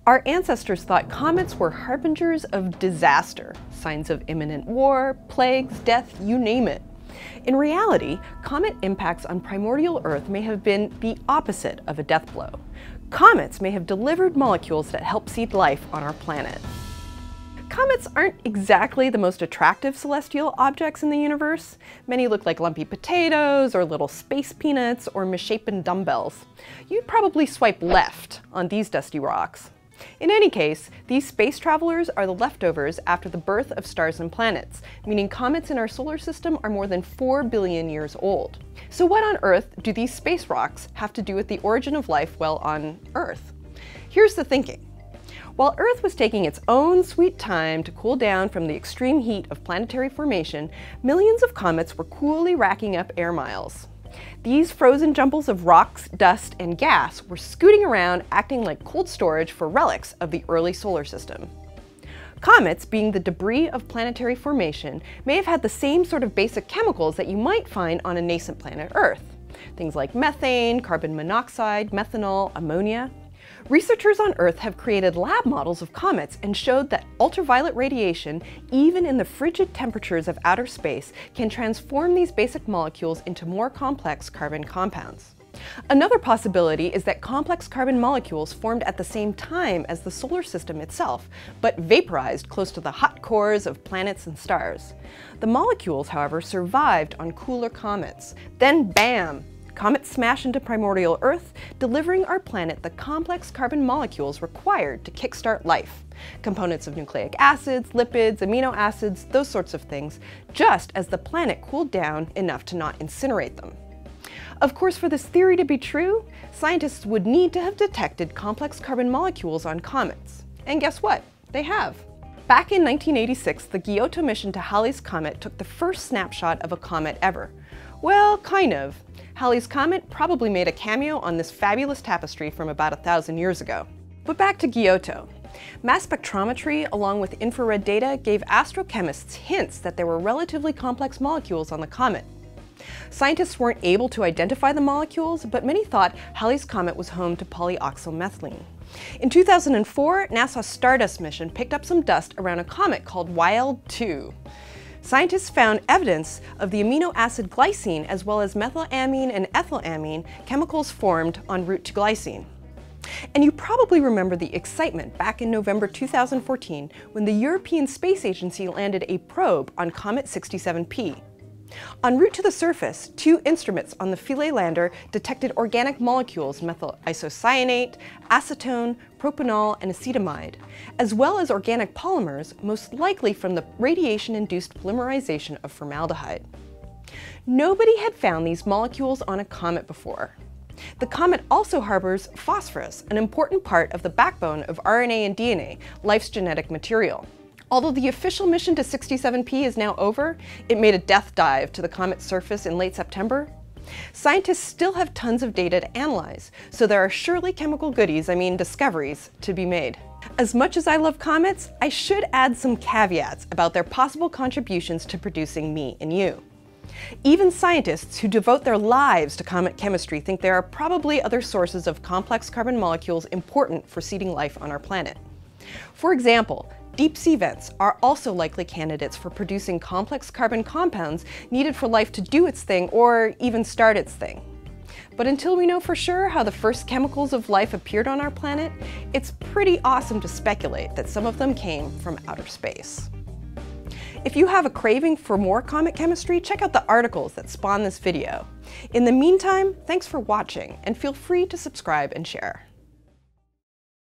Our ancestors thought comets were harbingers of disaster, signs of imminent war, plagues, death, you name it. In reality, comet impacts on primordial Earth may have been the opposite of a death blow. Comets may have delivered molecules that help seed life on our planet. Comets aren't exactly the most attractive celestial objects in the universe. Many look like lumpy potatoes, or little space peanuts, or misshapen dumbbells. You'd probably swipe left on these dusty rocks. In any case, these space travelers are the leftovers after the birth of stars and planets, meaning comets in our solar system are more than 4 billion years old. So what on Earth do these space rocks have to do with the origin of life, well, on Earth? Here's the thinking. While Earth was taking its own sweet time to cool down from the extreme heat of planetary formation, millions of comets were coolly racking up air miles. These frozen jumbles of rocks, dust, and gas were scooting around, acting like cold storage for relics of the early solar system. Comets, being the debris of planetary formation, may have had the same sort of basic chemicals that you might find on a nascent planet Earth. Things like methane, carbon monoxide, methanol, ammonia. Researchers on Earth have created lab models of comets and showed that ultraviolet radiation, even in the frigid temperatures of outer space, can transform these basic molecules into more complex carbon compounds. Another possibility is that complex carbon molecules formed at the same time as the solar system itself, but vaporized close to the hot cores of planets and stars. The molecules, however, survived on cooler comets. Then bam! Comets smash into primordial Earth, delivering our planet the complex carbon molecules required to kickstart life. Components of nucleic acids, lipids, amino acids, those sorts of things, just as the planet cooled down enough to not incinerate them. Of course, for this theory to be true, scientists would need to have detected complex carbon molecules on comets. And guess what? They have. Back in 1986, the Giotto mission to Halley's Comet took the first snapshot of a comet ever. Well, kind of. Halley's Comet probably made a cameo on this fabulous tapestry from about 1,000 years ago. But back to Giotto. Mass spectrometry, along with infrared data, gave astrochemists hints that there were relatively complex molecules on the comet. Scientists weren't able to identify the molecules, but many thought Halley's Comet was home to polyoxomethylene. In 2004, NASA's Stardust mission picked up some dust around a comet called Wild-2. Scientists found evidence of the amino acid glycine as well as methylamine and ethylamine, chemicals formed en route to glycine. And you probably remember the excitement back in November 2014 when the European Space Agency landed a probe on Comet 67P. En route to the surface, 2 instruments on the Philae lander detected organic molecules, methyl isocyanate, acetone, propanol, and acetamide, as well as organic polymers, most likely from the radiation-induced polymerization of formaldehyde. Nobody had found these molecules on a comet before. The comet also harbors phosphorus, an important part of the backbone of RNA and DNA, life's genetic material. Although the official mission to 67P is now over, it made a death dive to the comet's surface in late September. Scientists still have tons of data to analyze, so there are surely chemical goodies, discoveries, to be made. As much as I love comets, I should add some caveats about their possible contributions to producing me and you. Even scientists who devote their lives to comet chemistry think there are probably other sources of complex carbon molecules important for seeding life on our planet. For example, deep sea vents are also likely candidates for producing complex carbon compounds needed for life to do its thing or even start its thing. But until we know for sure how the first chemicals of life appeared on our planet, it's pretty awesome to speculate that some of them came from outer space. If you have a craving for more comet chemistry, check out the articles that spawn this video. In the meantime, thanks for watching, and feel free to subscribe and share.